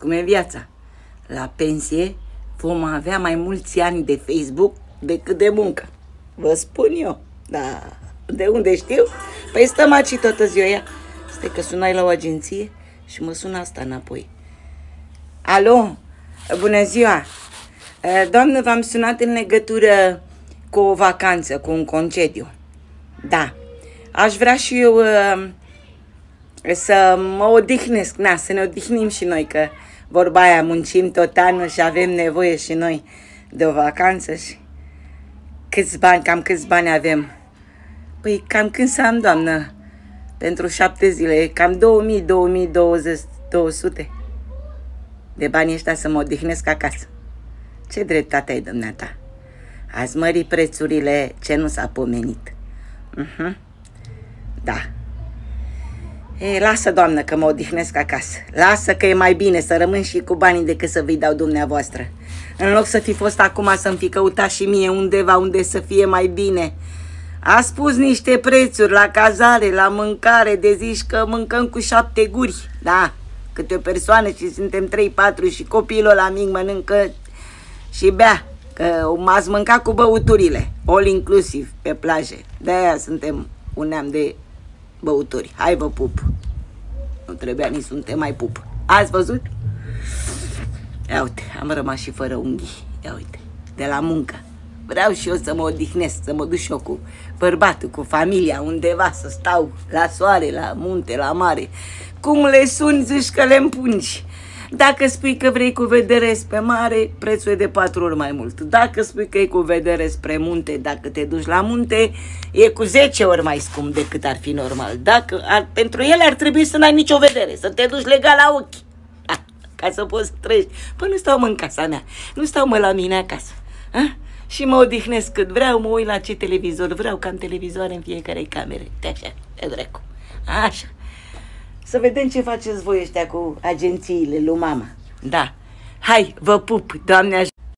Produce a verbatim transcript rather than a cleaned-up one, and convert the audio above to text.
cum e viața. La pensie vom avea mai mulți ani de Facebook decât de muncă. Vă spun eu. Da. De unde știu? Păi stăm aici toată ziua. Ia. Stai că sunai la o agenție și mă sună asta înapoi. Alo? Bună ziua! Doamnă, v-am sunat în legătură cu o vacanță, cu un concediu. Da. Aș vrea și eu uh, să mă odihnesc, na, să ne odihnim și noi, că vorba aia, muncim tot anul și avem nevoie și noi de o vacanță. Și câți bani, cam câți bani avem? Păi cam când să am, doamnă, pentru șapte zile, cam două mii, două mii două sute de bani ăștia să mă odihnesc acasă. Ce dreptate ai, dumneata? Ați mărit prețurile ce nu s-a pomenit. Uh-huh. Da. Ei, lasă, doamnă, că mă odihnesc acasă. Lasă că e mai bine să rămân și cu banii decât să vi dau dumneavoastră. În loc să fi fost acum să-mi fi căutat și mie undeva unde să fie mai bine. A spus niște prețuri la cazare, la mâncare, de zici că mâncăm cu șapte guri. Da, câte o persoană și suntem trei, patru și copilul ăla mic mănâncă și bea. Că m-ați mâncat cu băuturile, all inclusiv, pe plaje. De-aia suntem un neam de băuturi. Hai, vă pup. Nu trebuia nici să te mai pup. Ați văzut? Ia uite, am rămas și fără unghii. Ia uite, de la muncă. Vreau și eu să mă odihnesc, să mă duc și eu cu bărbatul, cu familia, undeva, să stau la soare, la munte, la mare. Cum le suni, zici că le împungi. Dacă spui că vrei cu vedere spre mare, prețul e de patru ori mai mult. Dacă spui că e cu vedere spre munte, dacă te duci la munte, e cu zece ori mai scump decât ar fi normal. Dacă ar, pentru ele ar trebui să n-ai nicio vedere, să te duci legat la ochi, ha, ca să poți să trăiești. Păi nu stau mă în casa mea, nu stau mă la mine acasă. Ha? Și mă odihnesc cât vreau, mă uit la ce televizor vreau, că am televizoare în fiecare cameră. De așa, de dracu. Așa. Să vedem ce faceți voi ăștia cu agențiile lui mama. Da. Hai, vă pup, Doamne ajută.